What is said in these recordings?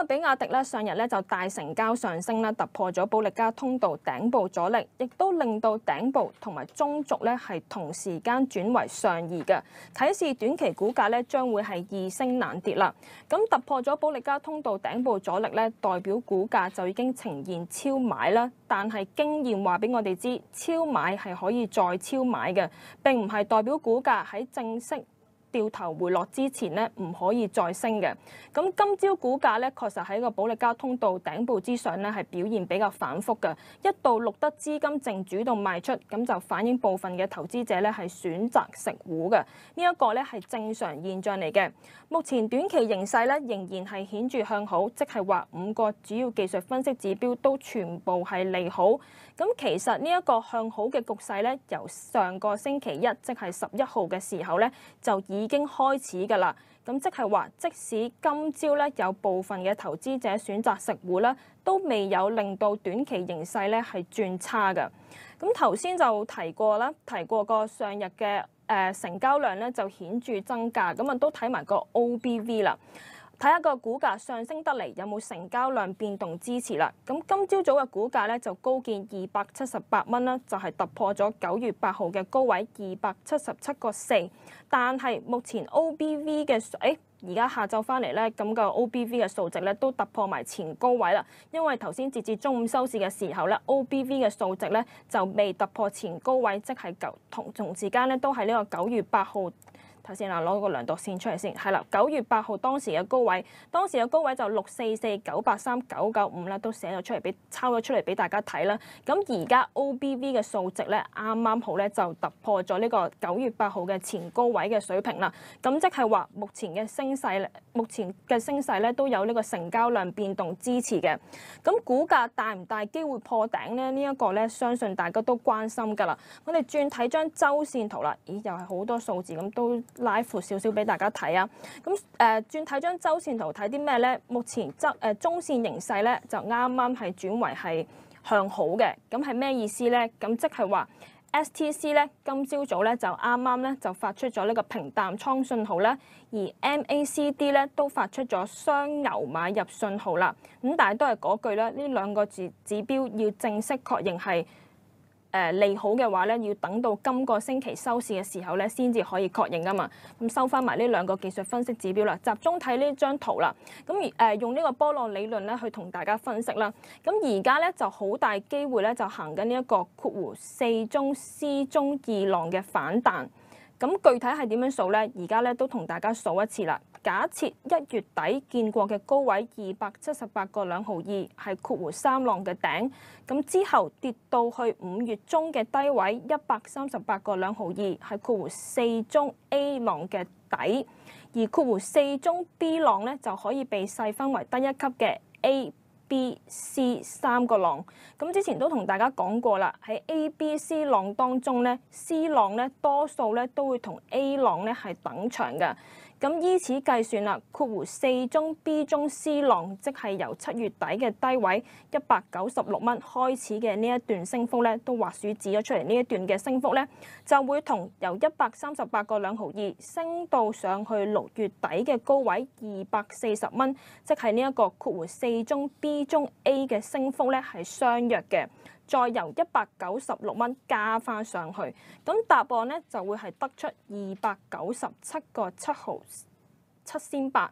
比亞迪咧上日咧就大成交上升啦，突破咗保力加通道頂部阻力，亦都令到頂部同埋中軸咧係同時間轉為上移嘅，啟示短期股價咧將會係易升難跌啦。咁突破咗保力加通道頂部阻力咧，代表股價就已經呈現超買啦。但係經驗話俾我哋知，超買係可以再超買嘅，並唔係代表股價喺正式掉頭回落之前咧，唔可以再升嘅。咁今朝股價咧，確實喺個保力加通道頂部之上咧，係表現比較反覆嘅，一度錄得資金淨主動賣出，咁就反映部分嘅投資者咧係選擇食糊嘅。呢一個咧係正常現象嚟嘅。目前短期形勢咧仍然係顯著向好，即係話5個主要技術分析指標都全部係利好。咁其實呢一個向好嘅局勢咧，由上個星期一，即係11號嘅時候咧，就已經開始㗎啦。咁即係話，即使今朝咧有部分嘅投資者選擇食糊咧，都未有令到短期形勢咧係轉差嘅。咁頭先就提過啦，提過個上日嘅成交量咧就顯著增加，咁啊都睇埋個 OBV 啦。睇下個股價上升得嚟有冇成交量變動支持啦。咁今朝早嘅股價咧就高見278蚊啦，就係突破咗9月8號嘅高位277.4。但係目前 OBV 嘅而家下晝翻嚟咧，咁個 OBV 嘅數值咧都突破埋前高位啦。因為頭先截至中午收市嘅時候咧，OBV 嘅數值咧就未突破前高位，即係同時間咧都係呢個9月8號。頭先攞個量度線出嚟先，係啦，9月8號當時嘅高位，當時嘅高位就644,983,995啦，都寫咗出嚟抄咗出嚟俾大家睇啦。咁而家 OBV 嘅數值咧，啱啱好咧就突破咗呢個9月8號嘅前高位嘅水平啦。咁即係話目前嘅升勢咧都有呢個成交量變動支持嘅。咁股價大唔大機會破頂咧？呢一個咧相信大家都關心㗎啦。我哋轉睇張週線圖啦，咦又係好多數字咁都拉闊少少俾大家睇啊！咁轉睇張週線圖睇啲咩咧？目前中線形勢咧就啱啱係轉為係向好嘅。咁係咩意思咧？咁即係話 STC 咧今朝早咧就啱啱咧就發出咗呢個平淡倉信號啦，而 MACD 咧都發出咗雙牛買入信號啦。咁但係都係嗰句啦，呢兩個指標要正式確認係利好嘅話咧，要等到今個星期收市嘅時候咧，先至可以確認㗎嘛。咁收翻埋呢兩個技術分析指標啦，集中睇呢張圖啦。咁用呢個波浪理論咧去同大家分析啦。咁而家咧就好大機會咧就行緊呢一個4中 C 中2浪嘅反彈。咁具體係點樣數咧？而家咧都同大家數一次啦。假設1月底見過嘅高位278.2係3浪嘅頂，咁之後跌到去5月中嘅低位138.2係4中 A 浪嘅底，而4中 B 浪咧就可以被細分為低一級嘅 A、B、C 3個浪。咁之前都同大家講過啦，喺 A、B、C 浪當中咧 ，C 浪咧多數咧都會同 A 浪咧係等長嘅。咁依此計算啦，4中 B 中 C 浪，即係由7月底嘅低位196蚊開始嘅呢一段升幅咧，都畫鼠指咗出嚟。呢一段嘅升幅咧，就會同由138.2升到上去6月底嘅高位240蚊，即係呢一個4中 B 中 A 嘅升幅咧係相若嘅。再由196蚊加翻上去，咁答案咧就會係得出297.7毫7仙8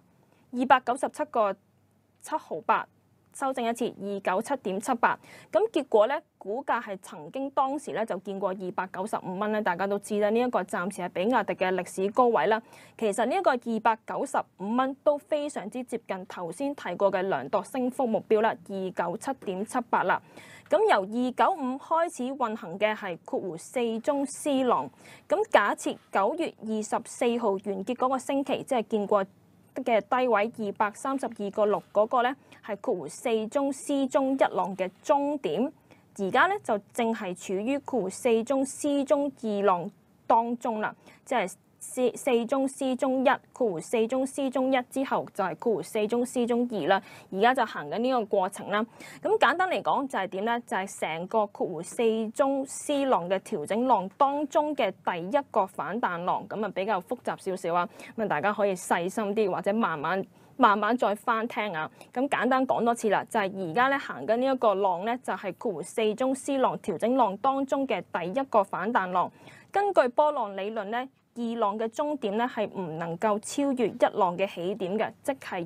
297.7毫8，修正一次297.78。咁結果咧，股價係曾經當時咧就見過295蚊咧，大家都知啦，呢一個暫時係比亞迪嘅歷史高位啦。其實呢一個295蚊都非常之接近頭先提過嘅量度升幅目標啦，297.78啦。咁由295開始運行嘅係4中 C 浪，咁假設9月24號完結嗰個星期，即係見過嘅低位232.6嗰個咧，係4中 C 中1浪嘅終點，而家咧就正係處於4中 C 中2浪當中啦，即係4中 C 中1，4中 C 中1之後就係4中 C 中2啦。而家就行緊呢個過程啦。咁簡單嚟講就係點咧？就係成個4中 C 浪嘅調整浪當中嘅第一個反彈浪，咁啊比較複雜少少啊。咁大家可以細心啲或者慢慢慢再翻聽啊。咁簡單講多次啦，就係而家咧行緊呢一個浪咧，就係括弧4中 C 浪調整浪當中嘅第一個反彈浪。根據波浪理論咧，2浪嘅終點咧係唔能夠超越1浪嘅起點嘅，即係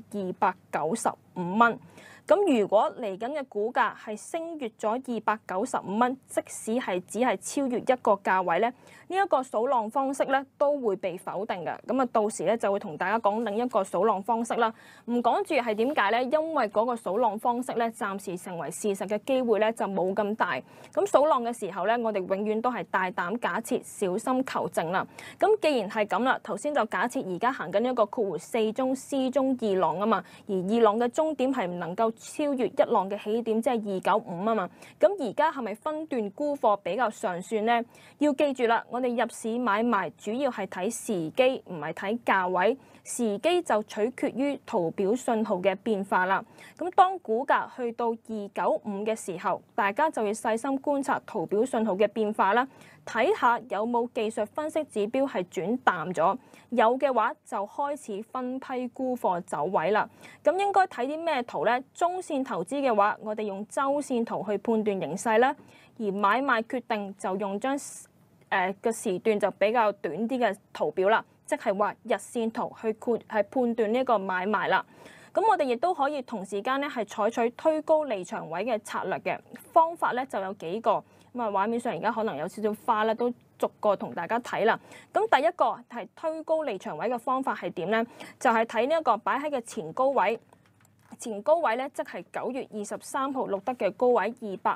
295蚊。咁如果嚟緊嘅股價係升越咗295蚊，即使係只係超越一個價位咧，呢一個數浪方式咧都會被否定嘅。咁啊，到時咧就會同大家講另一個數浪方式啦。唔講住係點解咧？因為嗰個數浪方式咧暫時成為事實嘅機會咧就冇咁大。咁數浪嘅時候咧，我哋永遠都係大膽假設，小心求證啦。咁既然係咁啦，頭先就假設而家行緊一個括弧4中 C 中2浪啊嘛，而2浪嘅終點係唔能夠超越1浪嘅起點，即係295啊嘛。咁而家係咪分段沽貨比較上算呢？要記住啦，我哋入市買賣主要係睇時機，唔係睇價位。時機就取決於圖表信號嘅變化啦。咁當股價去到295嘅時候，大家就要細心觀察圖表信號嘅變化啦，睇下有冇技術分析指標係轉淡咗。有嘅話就開始分批沽貨走位啦。咁應該睇啲咩圖呢？中線投資嘅話，我哋用周線圖去判斷形勢啦；而買賣決定就用張個時段就比較短啲嘅圖表啦，即係話日線圖去判斷呢個買賣啦。咁我哋亦都可以同時間咧係採取推高離場位嘅策略嘅方法咧，就有幾個。咁啊，畫面上而家可能有少少花啦，都逐個同大家睇啦。咁第一個係推高離場位嘅方法係點咧？就係睇呢一個擺喺嘅前高位。前高位咧，即係9月23號錄得嘅高位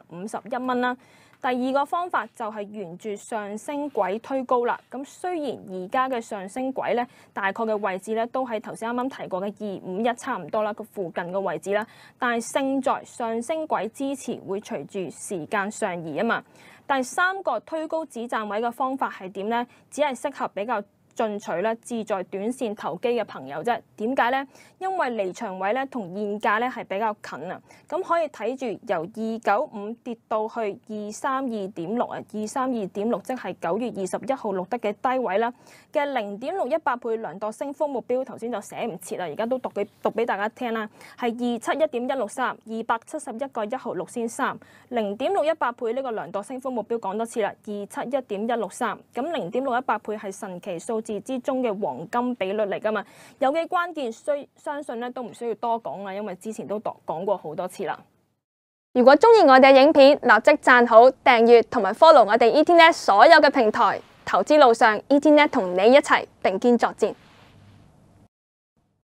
251蚊啦。第二個方法就係沿住上升軌推高啦。咁雖然而家嘅上升軌咧，大概嘅位置咧都係頭先啱啱提過嘅251差唔多啦，個附近嘅位置啦。但係勝在上升軌支持會隨住時間上移啊嘛。第三個推高止賺位嘅方法係點咧？只係適合比較進取咧，志在短線投機嘅朋友啫。點解呢？因為離場位咧同現價咧係比較近啊。咁可以睇住由295跌到去232.6啊，232.6即係9月21號錄得嘅低位啦。嘅0.618倍量度升幅目標，頭先就寫唔切啦，而家都讀俾大家聽啦。係271.163 271.163先3 0.618倍呢個量度升幅目標講多次啦，271.163。咁0.618倍係神奇數字之中嘅黃金比率嚟㗎嘛，有嘅關鍵相信咧都唔需要多講啦，因為之前都講過好多次啦。如果中意我哋嘅影片，立即讚好、訂閱同埋 follow 我哋 ETNet 所有嘅平台，投資路上 ETNet 同你一齊並肩作戰。